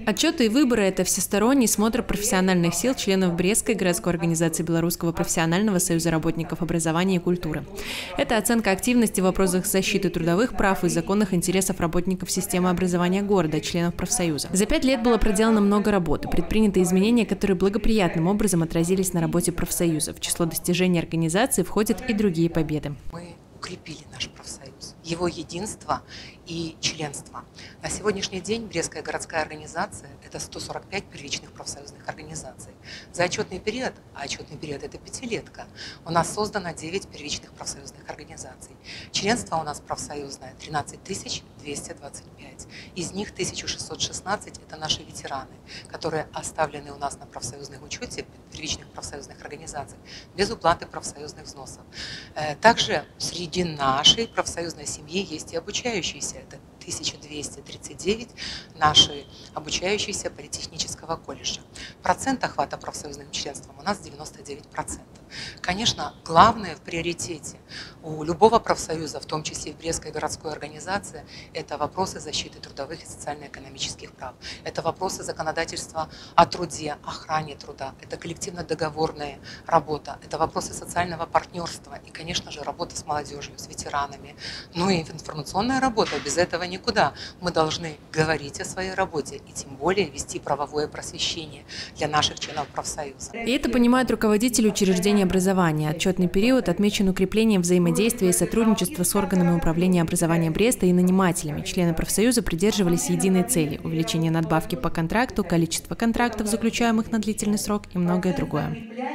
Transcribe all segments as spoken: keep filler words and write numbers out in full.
Отчеты и выборы – это всесторонний смотр профессиональных сил членов Брестской городской организации Белорусского профессионального союза работников образования и культуры. Это оценка активности в вопросах защиты трудовых прав и законных интересов работников системы образования города, членов профсоюза. За пять лет было проделано много работы, предприняты изменения, которые благоприятным образом отразились на работе профсоюза. В число достижений организации входят и другие победы. Мы укрепили наш профсоюз, его единство и членство. На сегодняшний день Брестская городская организация – это сто сорок пять первичных профсоюзных организаций. За отчетный период, а отчетный период – это пятилетка, у нас создано девять первичных профсоюзных организаций. Членство у нас профсоюзное – тринадцать тысяч двести двадцать пять. Из них тысяча шестьсот шестнадцать – это наши ветераны, которые оставлены у нас на профсоюзных учете первичных профсоюзных организаций без уплаты профсоюзных взносов. Также среди нашей профсоюзной семьи есть и обучающиеся. Это тысяча двести тридцать девять наши обучающиеся политехнического колледжа. Процент охвата профсоюзным членством у нас девяносто девять процентов. Конечно, главное в приоритете у любого профсоюза, в том числе и в Брестской городской организации, это вопросы защиты трудовых и социально-экономических прав. Это вопросы законодательства о труде, охране труда. Это коллективно-договорная работа. Это вопросы социального партнерства. И, конечно же, работа с молодежью, с ветеранами. Ну и информационная работа. Без этого никуда. Мы должны говорить о своей работе и тем более вести правовое просвещение для наших членов профсоюза. И это понимают руководители учреждений образования. Отчетный период отмечен укреплением взаимодействия и сотрудничества с органами управления образования Бреста и нанимателями. Члены профсоюза придерживались единой цели – увеличение надбавки по контракту, количество контрактов, заключаемых на длительный срок и многое другое.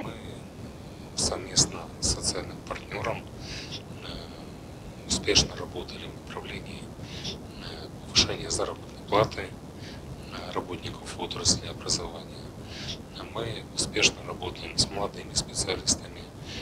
Мы совместно с социальным партнером успешно работали в управлении повышения заработной платы работников отрасли образования. Мы успешно работаем с молодыми специалистами,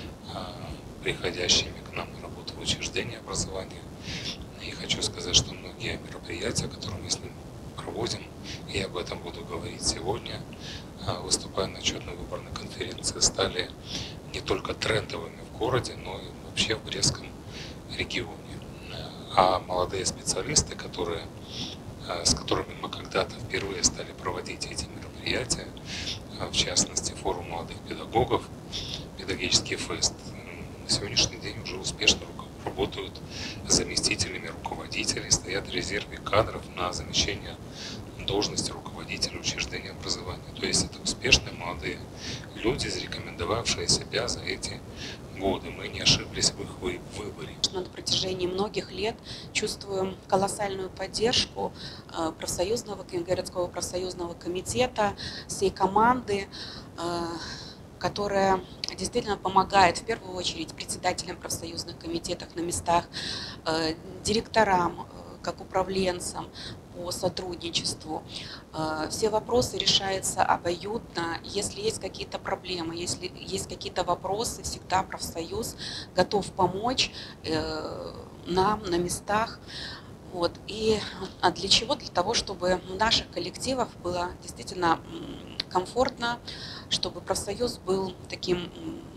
приходящими к нам на работу в учреждения образования. И хочу сказать, что многие мероприятия, которые мы с ним проводим, и я об этом буду говорить сегодня, выступая на отчетной выборной конференции, стали не только трендовыми в городе, но и вообще в Брестском регионе. А молодые специалисты, которые, с которыми мы когда-то впервые стали проводить эти мероприятия, в частности форум молодых педагогов, педагогический фест, на сегодняшний день уже успешно работают заместителями руководителей, стоят в резерве кадров на замещение должности руководителя учреждения образования. То есть это успешные молодые люди, зарекомендовавшие себя за эти годы. Мы не ошиблись в их выборе. На протяжении многих лет чувствуем колоссальную поддержку профсоюзного, городского профсоюзного комитета, всей команды, которая действительно помогает в первую очередь председателям профсоюзных комитетов на местах, директорам, как управленцам по сотрудничеству. Все вопросы решаются обоюдно. Если есть какие-то проблемы, если есть какие-то вопросы, всегда профсоюз готов помочь нам на местах. Вот. И а для чего? Для того, чтобы в наших коллективах было действительно комфортно, чтобы профсоюз был таким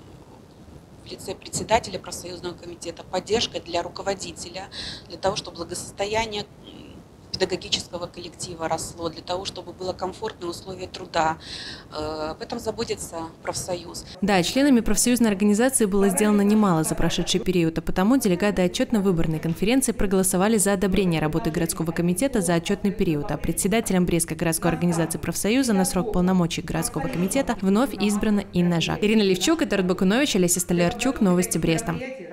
в лице председателя профсоюзного комитета поддержкой для руководителя, для того, чтобы благосостояние педагогического коллектива росло, для того, чтобы было комфортные условия труда. Об этом заботится профсоюз. Да, членами профсоюзной организации было сделано немало за прошедший период, а потому делегаты отчетно-выборной конференции проголосовали за одобрение работы городского комитета за отчетный период, а председателем Брестской городской организации профсоюза на срок полномочий городского комитета вновь избрана Инна Жак. Ирина Левчук, Эдуард Бакунович, Олеся Столярчук. Новости Бреста.